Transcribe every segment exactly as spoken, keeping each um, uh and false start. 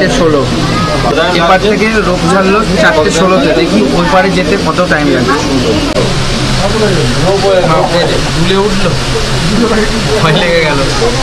চারটে ষোলো এপার থেকে রোপ ছাড়লো চারটে ষোলোতে। দেখি ওই পারে যেতে কত টাইম লাগবে। ঝুলে উঠলো, ভয় লেগে গেল।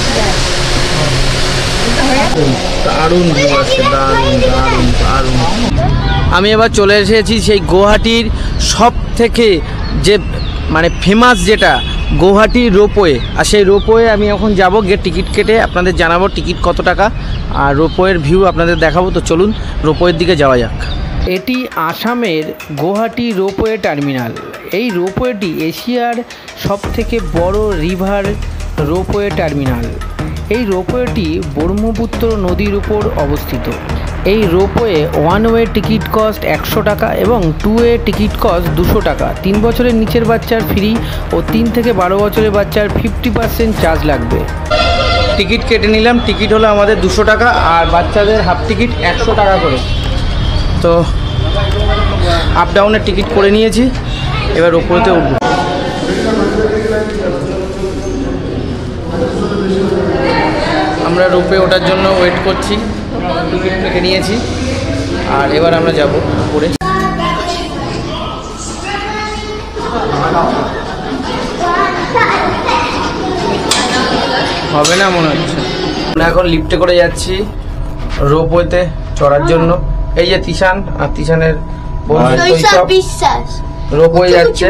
দারুণ ভিউ আছে, দারুণ দারুণ দারুণ। আমি এবার চলে এসেছি সেই গুয়াহাটির সব থেকে যে মানে ফেমাস যেটা গুয়াহাটি রোপওয়ে। আর সেই রোপওয়ে আমি এখন যাব, গিয়ে টিকিট কেটে আপনাদের জানাবো টিকিট কত টাকা আর রোপওয়ের ভিউ আপনাদের দেখাবো। তো চলুন রোপওয়ের দিকে যাওয়া যাক। এটি আসামের গুয়াহাটি রোপওয়ে টার্মিনাল। এই রোপওয়েটি এশিয়ার সবথেকে বড় রিভার রোপওয়ে টার্মিনাল। এই রোপওয়েটি ব্রহ্মপুত্র নদীর উপর অবস্থিত। এই ropeway one way ticket cost একশো টাকা এবং টু ওয়ে টিকিট কস্ট দুশো টাকা। তিন বছরের নিচের বাচ্চার ফ্রি ও তিন থেকে বারো বছরের বাচ্চার ফিফটি পার্সেন্ট চার্জ লাগবে। টিকিট কেটে নিলাম, টিকিট হলো আমাদের দুশো টাকা আর বাচ্চাদের হাফ টিকিট একশো টাকা করে। তো আপ ডাউনের টিকিট করে নিয়েছি, এবার রোপওয়েতে উঠব। আমরা রোপওয়ে ওঠার জন্য ওয়েট করছি, টিকিট কেটে নিয়েছি আর এবার আমরা যাব উপরে। হবে না মনে হচ্ছে। আমরা এখন লিফটে করে যাচ্ছি রোপওয়েতে চড়ার জন্য। এই যে তিশান আর তিশানের রোপওয়ে যাচ্ছে।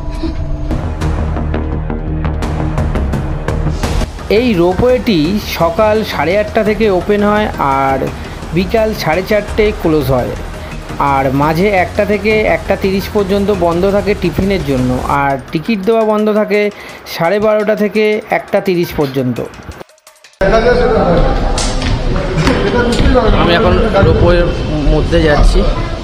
এই রোপওয়েটি সকাল সাড়ে আটটা থেকে ওপেন হয় আর বিকাল সাড়ে চারটে ক্লোজ হয়। আর মাঝে একটা থেকে একটা তিরিশ পর্যন্ত বন্ধ থাকে টিফিনের জন্য। আর টিকিট দেওয়া বন্ধ থাকে সাড়ে বারোটা থেকে একটা তিরিশ পর্যন্ত। আমি এখন রোপওয়ের মধ্যে যাচ্ছি।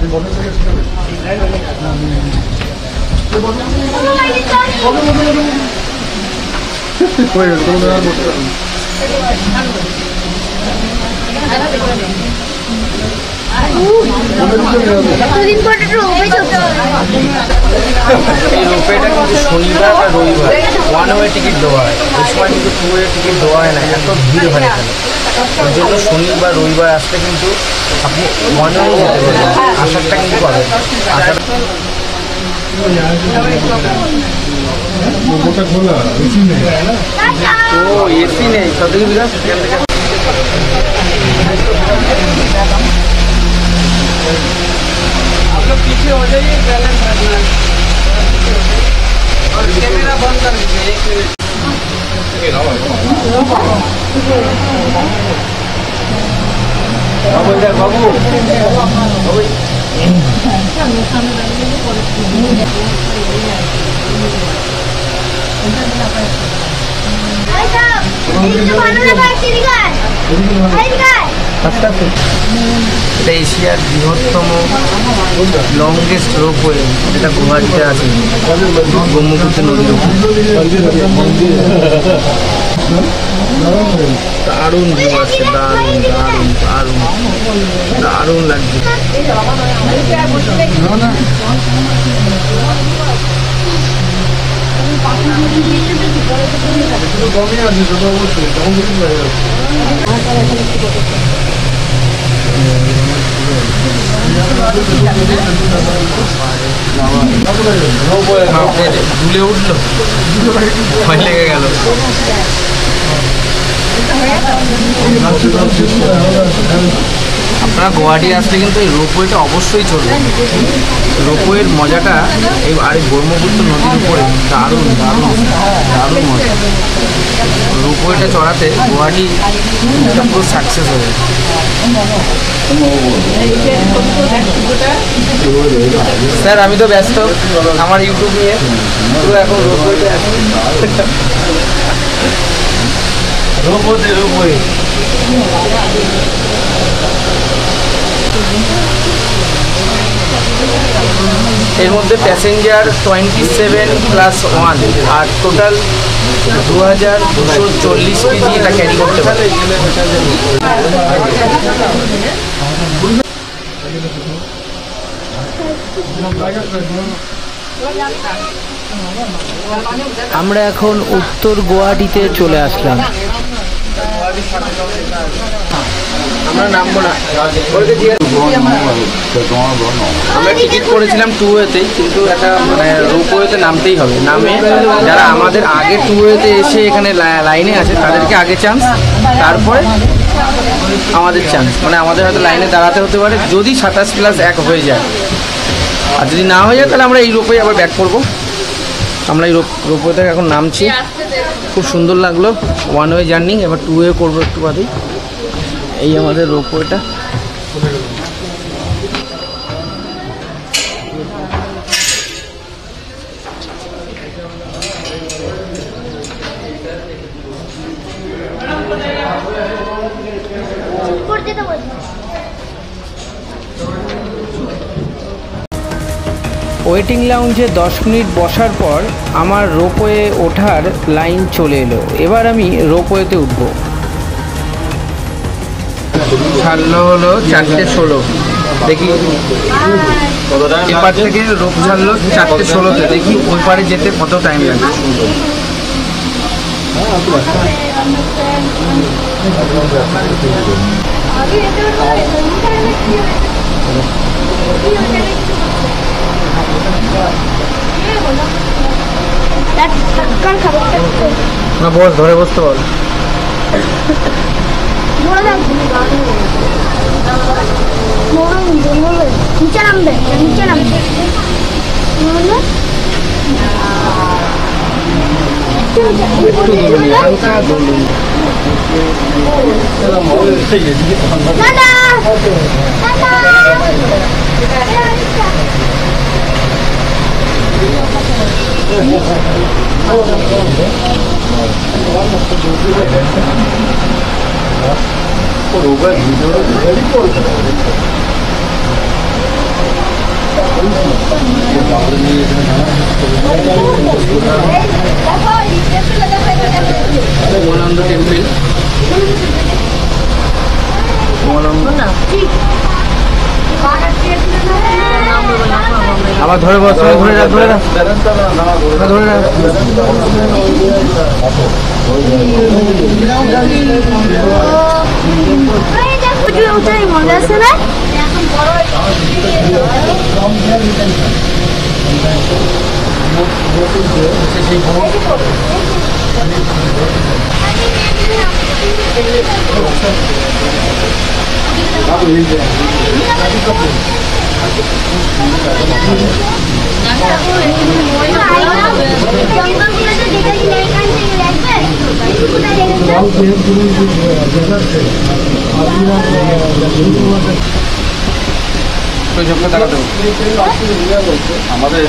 এই রোপওয়েটা কিন্তু শনিবার আর রবিবার ওয়ান ওয়ে টিকিট দেওয়া হয়, ওই সময় কিন্তু টু ওয়ে টিকিট দেওয়া হয় না, এত ভিড় হয় এখানে। ওই জন্য শনিবার রবিবার আসলে কিন্তু আপনি ওয়ান ওয়ে যেতে পারবেন, আসারটা কিন্তু পাবেন। আসার ও এসি নেই সব থেকে বিকাশ। आप लोग पीछे हो जाइए, बैलेंस रखना और कैमरा बंद कर दीजिए एक मिनट। बाबू इधर, बाबू এটা এশিয়ার বৃহত্তম লংগেস্ট রোপওয়ে, যেটা গুয়াহাটিতে আছে ব্রহ্মপুত্র নদীর উপর। দারুণ ভিউ আছে, দারুণ দারুণ দারুণ দারুণ লাগছে। ঝুলে উঠলো, ভয় লেগে গেল। আপনারা গুয়াহাটি আসলে কিন্তু এই রোপওয়েটা অবশ্যই চলবে। রোপওয়ের মজাটা এই আর ব্রহ্মপুত্র নদীর উপরে দারুণ দারুণ দারুণ মজা। রোপওয়েটা চড়াতে গুয়াহাটি পুরো সাকসেস হয়ে যায়। স্যার আমি তো ব্যস্ত আমার ইউটিউব নিয়ে, পুরো এখন রোপওয়েতে আছে। রোপওয়ে রোপওয়ে এর মধ্যে passenger twenty seven plus one আর টোটাল দু হাজার দুশো চল্লিশ কেজি এটা ক্যারি করতে পারে। আমরা এখন উত্তর গুয়াহাটিতে চলে আসলাম। আমরা নামবো না। আমরা টিকিট করেছিলাম টু ওয়েতেই, কিন্তু একটা মানে রোপওয়েতে নামতেই হবে। নামে যারা আমাদের আগে টু ওয়েতে এসে এখানে লাইনে আছে তাদেরকে আগে চান্স, তারপরে আমাদের চান্স। মানে আমাদের হয়তো লাইনে দাঁড়াতে হতে পারে যদি সাতাশ প্লাস এক হয়ে যায়, আর যদি না হয়ে যায় তাহলে আমরা এই রোপওয়ে আবার ব্যাক করবো। আমরা এই রোপওয়ে থেকে এখন নামছি, খুব সুন্দর লাগলো। ওয়ান ওয়ে জার্নি, এবার টু ওয়ে করবো একটু বাদেই। এই আমাদের রোপওয়েটা। ওয়েটিং লাউঞ্জে দশ মিনিট বসার পর আমার রোপওয়ে ওঠার লাইন চলে এলো। এবার আমি রোপওয়েতে উঠবো। ছাড়লো হলো চারটে ষোলো, দেখি এপার থেকে রোপ ছাড়লো চারটে ষোলোতে, দেখি ওই পারে যেতে কত টাইম লাগে। না বস, ধরে বসতে বল। নিচে নামবে, নিচে নামবে। উমানন্দ টেম্পল, আবার ধরে বস, ধরে রাখ, ধরে রাখ, ধরে রাখ। মজা আছে না? আমাদের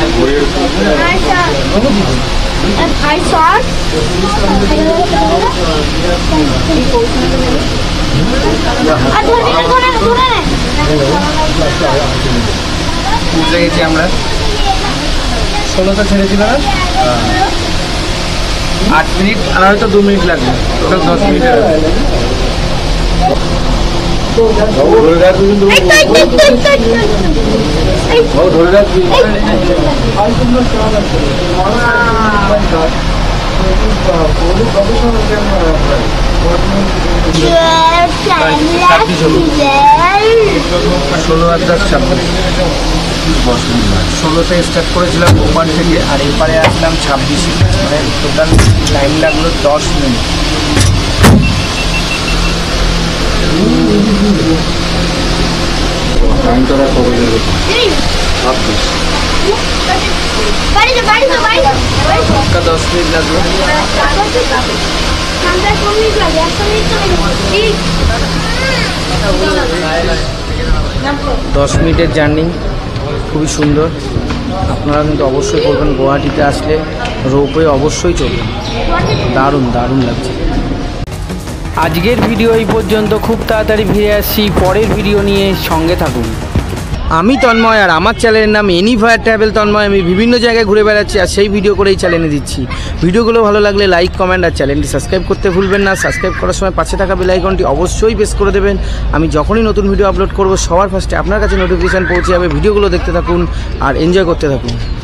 বুঝে গেছি আমরা। ষোলোটা ছেড়েছিল না, আট মিনিট আর হয়তো দু মিনিট লাগবে, টোটাল দশ মিনিট। ধরে রাখবি। ষোলো আর দশ ছাব্বিশ, ষোলো থেকে স্টার্ট করেছিলাম ওপার থেকে, আর এপারে আসলাম ছাব্বিশে, মানে টোটাল টাইম লাগলো দশ মিনিট। টাইম তোরা কবে দেবে? দশ মিনিট লাগলো। দশ মিনিটের জার্নি, খুবই সুন্দর। আপনারা কিন্তু অবশ্যই করবেন, গুয়াহাটিতে আসলে রোপওয়ে অবশ্যই চলবেন, দারুণ দারুণ লাগছে। আজকের ভিডিও এই পর্যন্ত, খুব তাড়াতাড়ি ফিরে আসছি পরের ভিডিও নিয়ে, সঙ্গে থাকুন। আমি তন্ময়, আর আমার চ্যানেলের নাম এনিফায়ার ট্রাভেল তন্ময়। আমি বিভিন্ন জায়গায় ঘুরে বেড়াচ্ছি আর সেই ভিডিও করেই চ্যানেলে দিচ্ছি। ভিডিওগুলো ভালো লাগলে লাইক, কমেন্ট আর চ্যানেলটি সাবস্ক্রাইব করতে ভুলবেন না। সাবস্ক্রাইব করার সময় পাশে থাকা বেল আইকনটি অবশ্যই প্রেস করে দেবেন। আমি যখনই নতুন ভিডিও আপলোড করব সবার ফার্স্টে আপনার কাছে নোটিফিকেশান পৌঁছে যাবে। ভিডিওগুলো দেখতে থাকুন আর এনজয় করতে থাকুন।